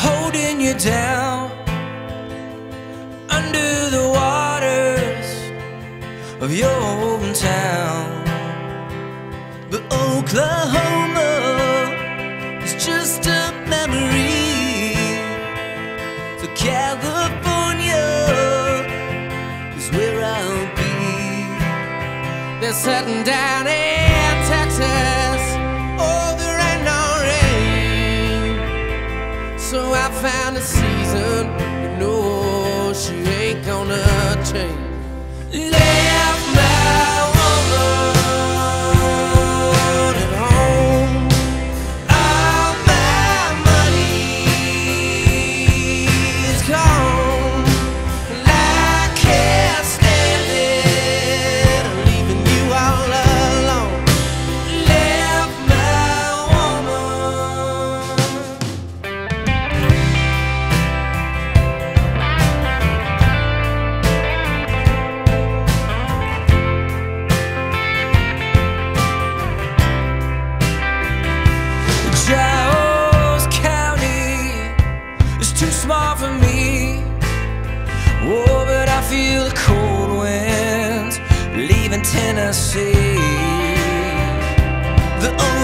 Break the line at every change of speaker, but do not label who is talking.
holding you down under the waters of your hometown. But Oklahoma is just a memory, so California is where I'll be. They're setting down in Texas, oh, there ain't no rain. So I found a season, you know she ain't gonna change. Left my woman at home, all my money is gone. I can't stand it, leaving you all alone. Left my woman. Giles County is too small for me. Oh, but I feel the cold winds leaving Tennessee. The